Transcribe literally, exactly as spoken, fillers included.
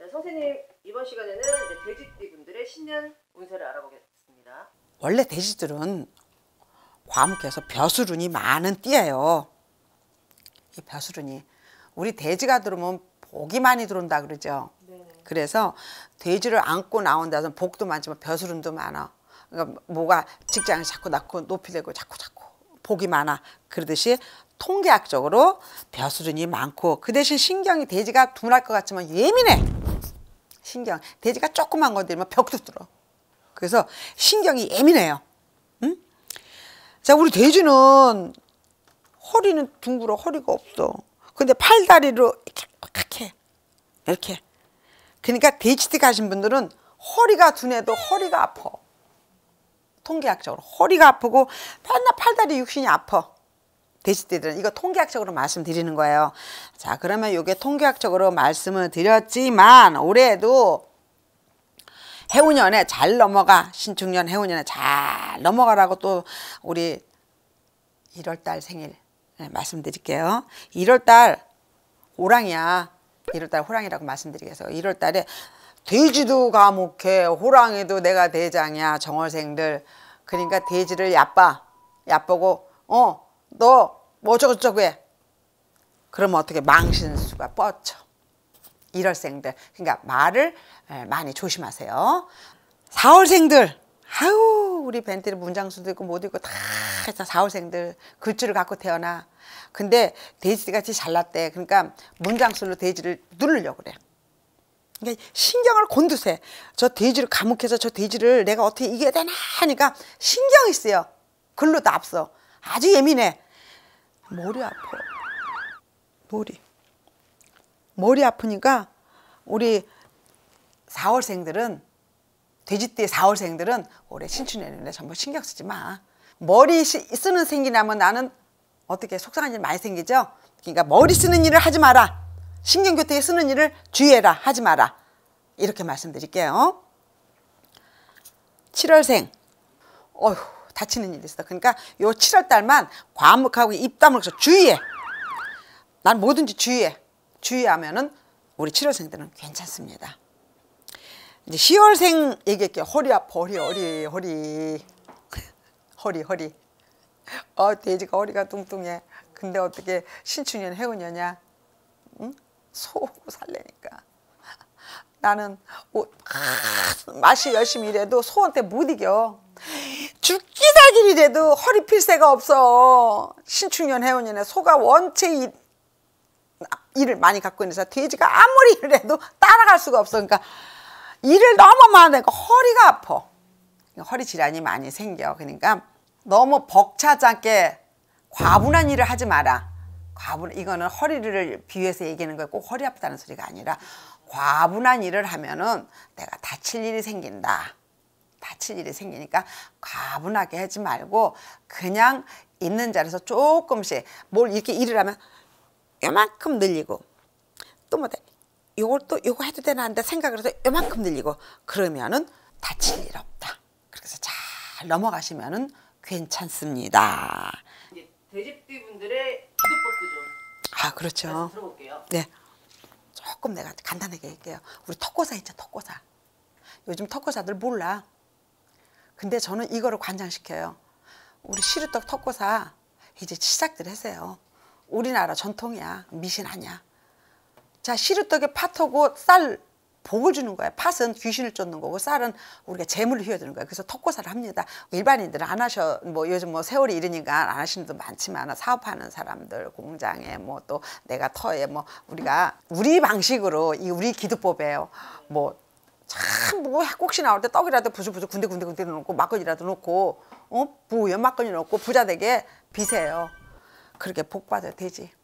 선생님, 이번 시간에는 이제 돼지띠 분들의 신년 운세를 알아보겠습니다. 원래 돼지들은 과묵해서 벼슬운이 많은 띠예요. 이 벼슬운이 우리 돼지가 들어오면 복이 많이 들어온다 그러죠. 네네. 그래서 돼지를 안고 나온다 해서 복도 많지만 벼슬운도 많아. 그러니까 뭐가 직장에 자꾸 낳고 높이 되고 자꾸 자꾸 복이 많아. 그러듯이 통계학적으로 벼슬운이 많고, 그 대신 신경이 돼지가 둔할 것 같지만 예민해. 신경 돼지가 조그만 거 들면 벽도 뚫어. 그래서 신경이 예민해요. 응? 자, 우리 돼지는 허리는 둥글어, 허리가 없어. 근데 팔다리로 이렇게 이렇게. 그러니까 돼지띠 가신 분들은 허리가 둔해도 허리가 아파. 통계학적으로 허리가 아프고 맨날 팔다리 육신이 아파. 돼지띠들은 이거 통계학적으로 말씀드리는 거예요. 자, 그러면 이게 통계학적으로 말씀을 드렸지만 올해에도 해운년에 잘 넘어가. 신축년 해운년에 잘 넘어가라고 또 우리 일월달 생일 네, 말씀드릴게요. 일월달 호랑이야. 일월달 호랑이라고 말씀드리겠어요. 일월달에 돼지도 과묵해, 호랑이도 내가 대장이야. 정월생들. 그러니까 돼지를 얕봐. 얕보고 어 너 뭐 저거저거 해. 그러면 어떻게 망신수가 뻗쳐. 일월생들. 그러니까 말을 많이 조심하세요. 사월생들. 아유, 우리 벤티를 문장수도 있고 못 있고 다 해서 사월생들 글줄을 갖고 태어나. 근데 돼지같이 잘났대. 그러니까 문장술로 돼지를 누르려고 그래. 그러니까 신경을 곤두세. 저 돼지를 감옥해서 저 돼지를 내가 어떻게 이겨야 되나 하니까 신경이 쓰여. 글로 다 앞서. 아주 예민해. 머리 아파. 머리. 머리 아프니까 우리 사월생들은, 돼지띠 사월생들은 올해 신축년에 전부 신경 쓰지 마. 머리 쓰는 생기 나면 나는 어떻게 속상한 일 많이 생기죠? 그러니까 머리 쓰는 일을 하지 마라. 신경교통에 쓰는 일을 주의해라. 하지 마라. 이렇게 말씀드릴게요. 칠월생. 어휴, 다치는 일이 있어. 그러니까 요 칠월달만 과묵하고 입 다물어서 주의해. 난 뭐든지 주의해. 주의하면은 우리 칠월생들은 괜찮습니다. 이제 시월생 얘기할게요. 허리 아파. 허리 허리 허리 허리 허리. 어, 돼지가 허리가 뚱뚱해. 근데 어떻게 신축년 해운년이야? 응? 소고 살래니까. 나는 뭐, 아, 맛이 열심히 일해도 소한테 못 이겨. 죽기 살기 일해도 허리 필 새가 없어. 신축년 해운년에 소가 원체 일, 일을 많이 갖고 있는 사 돼지가 아무리 일을 해도 따라갈 수가 없어. 그러니까 일을 너무 많이 하니까 허리가 아파. 허리 질환이 많이 생겨. 그러니까 너무 벅차지 않게 과분한 일을 하지 마라. 과분, 이거는 허리를 비유해서 얘기하는 거예요. 꼭 허리 아프다는 소리가 아니라 과분한 일을 하면은 내가 다칠 일이 생긴다. 다칠 일이 생기니까 과분하게 하지 말고 그냥 있는 자리에서 조금씩 뭘 이렇게 일을 하면 요만큼 늘리고 또 뭐 요걸 또 요거 해도 되나 한다 생각을 해서 요만큼 늘리고 그러면은 다칠 일 없다. 그래서 잘 넘어가시면은 괜찮습니다. 이제 돼지띠 분들의 기도법도 좀 아, 그렇죠. 들어볼게요. 네. 조금 내가 간단하게 할게요. 우리 턱고사 있죠, 턱고사. 요즘 턱고사들 몰라. 근데 저는 이거를 관장시켜요. 우리 시루떡 턱고사 이제 시작들 하세요. 우리나라 전통이야. 미신 아니야. 자, 시루떡에 팥하고 쌀 복을 주는 거야. 팥은 귀신을 쫓는 거고 쌀은 우리가 재물을 휘어드는 거야. 그래서 턱고사를 합니다. 일반인들은 안 하셔. 뭐 요즘 뭐 세월이 이르니까 안 하시는 분도 많지만 사업하는 사람들 공장에 뭐 또 내가 터에 뭐 우리가 우리 방식으로 이 우리 기도법이에요. 뭐 참 뭐 꼭시 나올 때 떡이라도 부수부수 군데군데 군데 놓고 막걸리라도 놓고 어 부연 막걸리 놓고 부자 되게 비세요. 그렇게 복 받아야 되지.